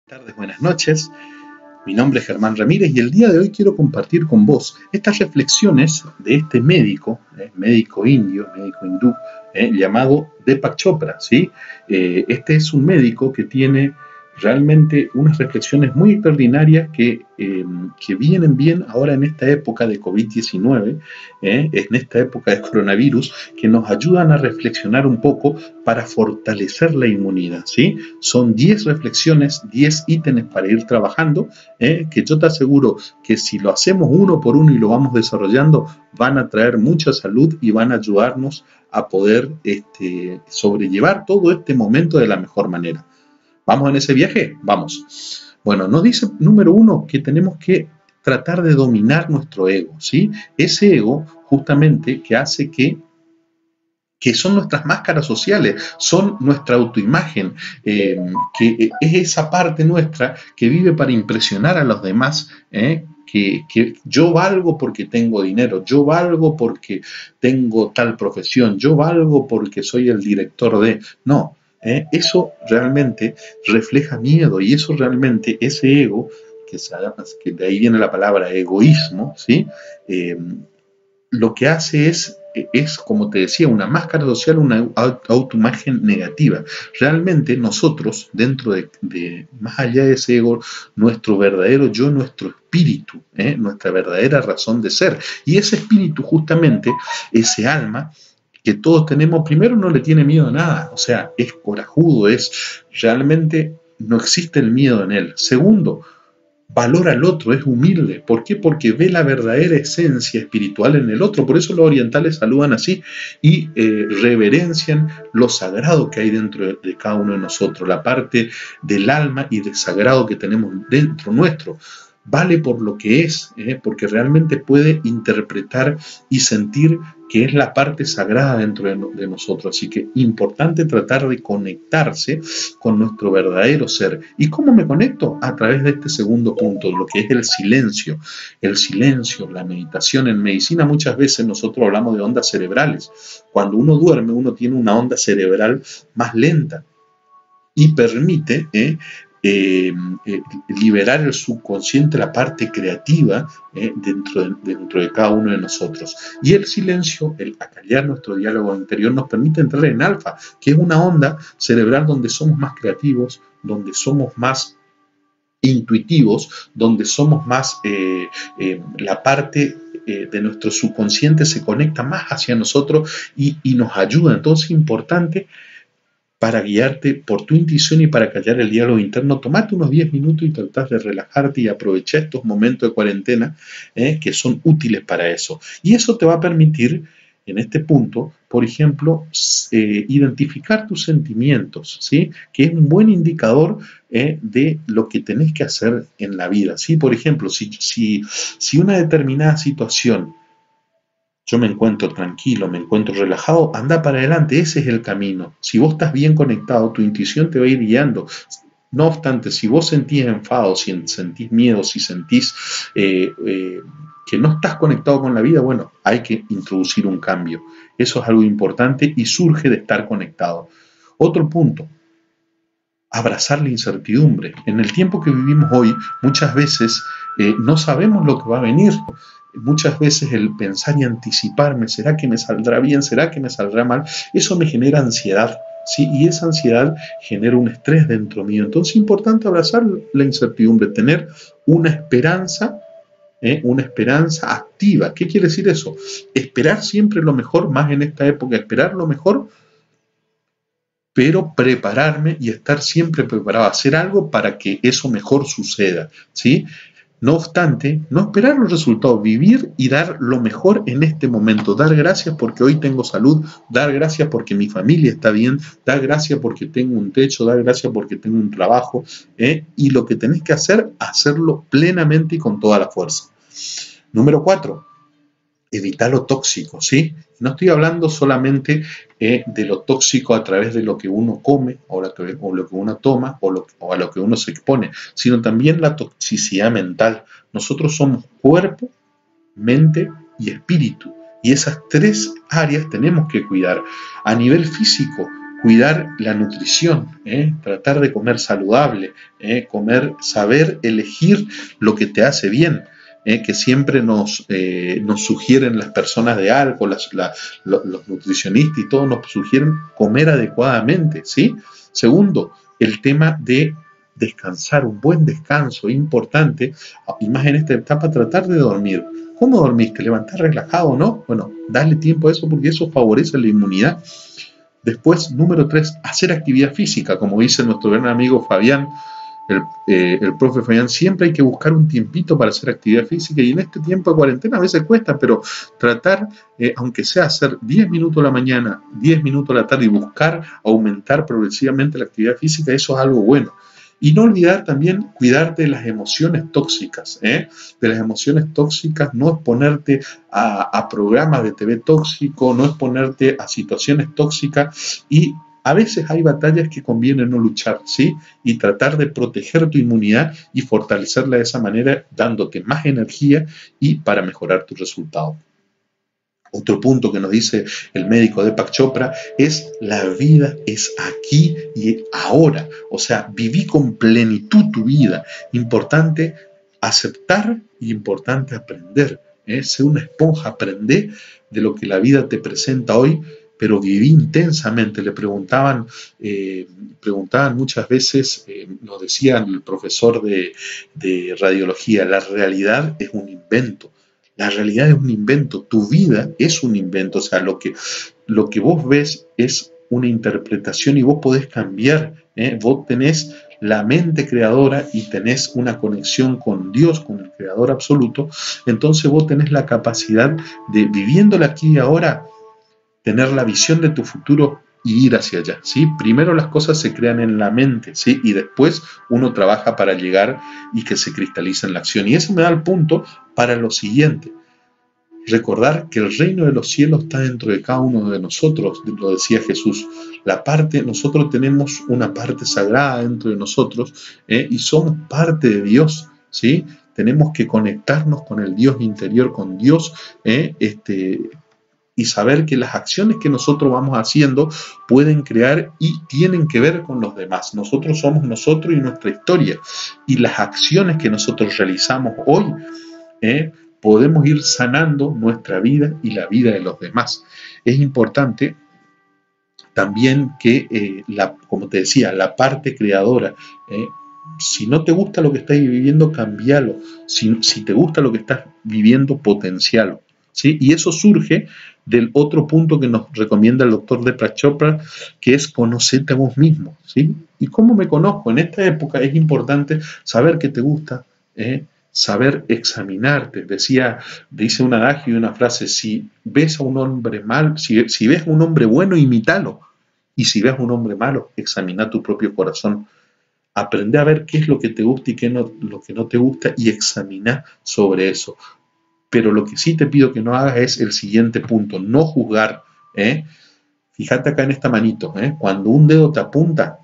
Tardes, buenas noches. Mi nombre es Germán Ramírez y el día de hoy quiero compartir con vos estas reflexiones de este médico, médico indio, médico hindú, llamado Deepak Chopra, ¿sí? Este es un médico que tiene realmente unas reflexiones muy extraordinarias que vienen bien ahora en esta época de COVID-19, en esta época de coronavirus, que nos ayudan a reflexionar un poco para fortalecer la inmunidad, ¿sí? Son 10 reflexiones, 10 ítems para ir trabajando, que yo te aseguro que si lo hacemos uno por uno y lo vamos desarrollando, van a traer mucha salud y van a ayudarnos a poder sobrellevar todo este momento de la mejor manera. ¿Vamos en ese viaje? Vamos. Bueno, nos dice número 1 que tenemos que tratar de dominar nuestro ego, ¿sí? Ese ego justamente que hace que son nuestras máscaras sociales, son nuestra autoimagen, que es esa parte nuestra que vive para impresionar a los demás, que yo valgo porque tengo dinero, yo valgo porque tengo tal profesión, yo valgo porque soy el director de... No, eso realmente refleja miedo y eso realmente, ese ego, que de ahí viene la palabra egoísmo, ¿sí? Lo que hace es, como te decía, una máscara social, una autoimagen negativa. Realmente nosotros, dentro más allá de ese ego, nuestro verdadero yo, nuestro espíritu, nuestra verdadera razón de ser. Y ese espíritu, justamente, ese alma, que todos tenemos, primero no le tiene miedo a nada, o sea, es corajudo, realmente no existe el miedo en él. Segundo, valora al otro, es humilde. ¿Por qué? Porque ve la verdadera esencia espiritual en el otro. Por eso los orientales saludan así y reverencian lo sagrado que hay dentro de cada uno de nosotros, la parte del alma y del sagrado que tenemos dentro nuestro. Vale por lo que es, porque realmente puede interpretar y sentir que es la parte sagrada dentro de nosotros. Así que importante tratar de conectarse con nuestro verdadero ser. ¿Y cómo me conecto? A través de este segundo punto, lo que es el silencio. El silencio, la meditación. En medicina muchas veces nosotros hablamos de ondas cerebrales. Cuando uno duerme, uno tiene una onda cerebral más lenta y permite liberar el subconsciente, la parte creativa dentro de cada uno de nosotros. Y el silencio, el acallar nuestro diálogo interior, nos permite entrar en alfa, que es una onda cerebral donde somos más creativos, donde somos más intuitivos, donde somos más, la parte de nuestro subconsciente se conecta más hacia nosotros y nos ayuda. Entonces es importante, para guiarte por tu intuición y para callar el diálogo interno, tomate unos 10 minutos y tratás de relajarte y aprovechar estos momentos de cuarentena que son útiles para eso. Y eso te va a permitir, en este punto, por ejemplo, identificar tus sentimientos, ¿sí? Que es un buen indicador de lo que tenés que hacer en la vida, ¿sí? Por ejemplo, si una determinada situación, yo me encuentro tranquilo, me encuentro relajado, anda para adelante, ese es el camino. Si vos estás bien conectado, tu intuición te va a ir guiando. No obstante, si vos sentís enfado, si sentís miedo, si sentís que no estás conectado con la vida, bueno, hay que introducir un cambio. Eso es algo importante y surge de estar conectado. Otro punto, abrazar la incertidumbre. En el tiempo que vivimos hoy, muchas veces no sabemos lo que va a venir. Muchas veces el pensar y anticiparme, ¿será que me saldrá bien? ¿Será que me saldrá mal? Eso me genera ansiedad, ¿sí? Y esa ansiedad genera un estrés dentro mío. Entonces es importante abrazar la incertidumbre, tener una esperanza activa. ¿Qué quiere decir eso? Esperar siempre lo mejor, más en esta época, esperar lo mejor, pero prepararme y estar siempre preparado a hacer algo para que eso mejor suceda, ¿sí? No obstante, no esperar los resultados, vivir y dar lo mejor en este momento, dar gracias porque hoy tengo salud, dar gracias porque mi familia está bien, dar gracias porque tengo un techo, dar gracias porque tengo un trabajo, y lo que tenés que hacer, hacerlo plenamente y con toda la fuerza. Número 4. Evitar lo tóxico, ¿sí? No estoy hablando solamente de lo tóxico a través de lo que uno come o lo que uno toma o a lo que uno se expone, sino también la toxicidad mental. Nosotros somos cuerpo, mente y espíritu, y esas 3 áreas tenemos que cuidar. A nivel físico, cuidar la nutrición, tratar de comer saludable, saber elegir lo que te hace bien, que siempre nos sugieren las personas de ALCO, los nutricionistas y todos nos sugieren comer adecuadamente, ¿sí? Segundo, el tema de descansar, un buen descanso, importante, y más en esta etapa tratar de dormir. ¿Cómo dormiste? ¿Levantar relajado o no? Bueno, darle tiempo a eso porque eso favorece la inmunidad. Después, número 3, hacer actividad física, como dice nuestro gran amigo Fabián, el profe Fabián, siempre hay que buscar un tiempito para hacer actividad física y en este tiempo de cuarentena a veces cuesta, pero tratar, aunque sea hacer 10 minutos a la mañana, 10 minutos a la tarde y buscar aumentar progresivamente la actividad física, eso es algo bueno. Y no olvidar también cuidarte de las emociones tóxicas, de las emociones tóxicas, no exponerte a programas de TV tóxico, no exponerte a situaciones tóxicas y a veces hay batallas que conviene no luchar, ¿sí? Y tratar de proteger tu inmunidad y fortalecerla de esa manera, dándote más energía y para mejorar tus resultados. Otro punto que nos dice el médico Deepak Chopra es: la vida es aquí y ahora. O sea, viví con plenitud tu vida. Importante aceptar y importante aprender. Sé una esponja, aprende de lo que la vida te presenta hoy, pero viví intensamente. Le preguntaban muchas veces, nos decía el profesor de radiología, la realidad es un invento. La realidad es un invento, tu vida es un invento, o sea, lo que vos ves es una interpretación y vos podés cambiar, vos tenés la mente creadora y tenés una conexión con Dios, con el creador absoluto, entonces vos tenés la capacidad de, viviéndola aquí y ahora, tener la visión de tu futuro y ir hacia allá, ¿sí? Primero las cosas se crean en la mente, ¿sí? Y después uno trabaja para llegar y que se cristalice en la acción. Y eso me da el punto para lo siguiente. Recordar que el reino de los cielos está dentro de cada uno de nosotros, lo decía Jesús. Nosotros tenemos una parte sagrada dentro de nosotros, y somos parte de Dios, ¿sí? Tenemos que conectarnos con el Dios interior, con Dios, y saber que las acciones que nosotros vamos haciendo pueden crear y tienen que ver con los demás. Nosotros somos nosotros y nuestra historia. Y las acciones que nosotros realizamos hoy, podemos ir sanando nuestra vida y la vida de los demás. Es importante también que, como te decía, la parte creadora, si no te gusta lo que estás viviendo, cambialo. Si te gusta lo que estás viviendo, potencialo, ¿sí? Y eso surge del otro punto que nos recomienda el doctor Deepak Chopra, que es conocerte a vos mismo, ¿sí? ¿Y cómo me conozco? En esta época es importante saber qué te gusta, saber examinarte. Dice un adagio y una frase: si ves a un hombre mal, si ves a un hombre bueno, imítalo. Y si ves a un hombre malo, examina tu propio corazón. Aprende a ver qué es lo que te gusta y qué no, lo que no te gusta, y examina sobre eso. Pero lo que sí te pido que no hagas es el siguiente punto: no juzgar. Fíjate acá en esta manito, cuando un dedo te apunta,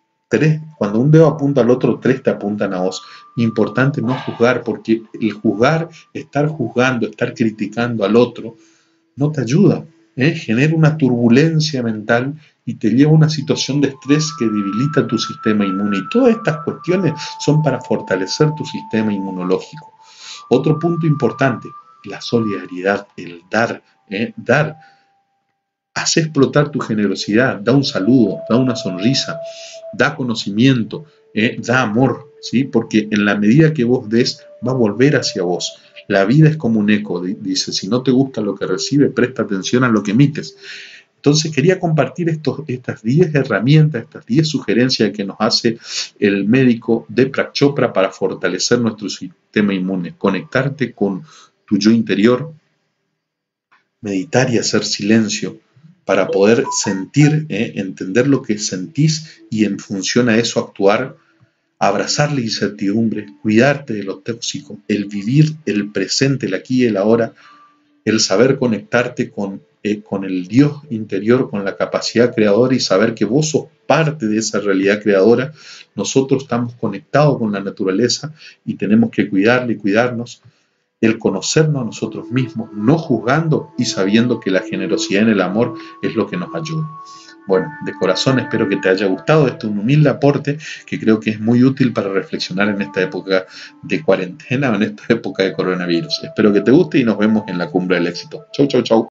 cuando un dedo apunta al otro, 3 te apuntan a vos. Importante no juzgar, porque el juzgar, estar juzgando, estar criticando al otro, no te ayuda. Genera una turbulencia mental y te lleva a una situación de estrés que debilita tu sistema inmune. Y todas estas cuestiones son para fortalecer tu sistema inmunológico. Otro punto importante: la solidaridad, el dar. Dar. Haz explotar tu generosidad, da un saludo, da una sonrisa, da conocimiento, da amor, ¿sí? Porque en la medida que vos des, va a volver hacia vos. La vida es como un eco, dice: si no te gusta lo que recibe, presta atención a lo que emites. Entonces quería compartir estas 10 herramientas, estas 10 sugerencias que nos hace el médico Deepak Chopra para fortalecer nuestro sistema inmune. Conectarte con tu yo interior, meditar y hacer silencio para poder sentir, entender lo que sentís y en función a eso actuar. Abrazar la incertidumbre, cuidarte de lo tóxico, el vivir el presente, el aquí y el ahora, el saber conectarte con el Dios interior, con la capacidad creadora y saber que vos sos parte de esa realidad creadora. Nosotros estamos conectados con la naturaleza y tenemos que cuidarla y cuidarnos. El conocernos a nosotros mismos, no juzgando y sabiendo que la generosidad en el amor es lo que nos ayuda. Bueno, de corazón espero que te haya gustado. Este es un humilde aporte que creo que es muy útil para reflexionar en esta época de cuarentena o en esta época de coronavirus. Espero que te guste y nos vemos en la cumbre del éxito. Chau, chau, chau.